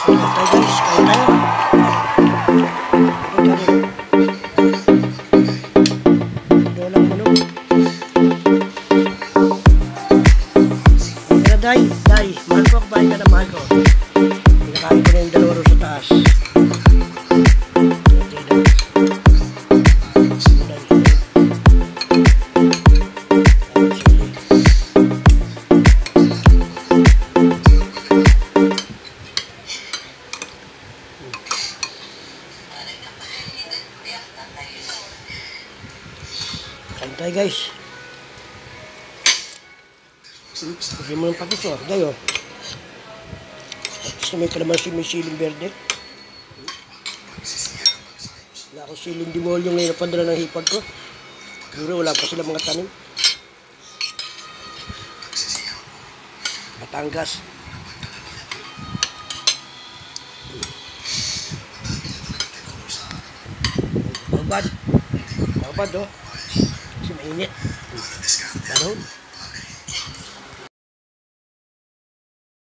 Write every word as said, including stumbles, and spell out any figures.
Tayo guys, kain tayo. Walang manok. Kaya day, day, mahal ko, kabahin ka na mahal ko. Pinakain ko na yung dalawa ro sa taas. Kain tayo guys. Pwede mo yung patis o. Dayo. Patis na may kalamansi, may siling berde. Wala akong siling dimolyo ngayon na padala ng hipag ko. Siguro wala pa sila mga tanim. Batangas. Babad. Babad o. Kasi mainit. Ganun.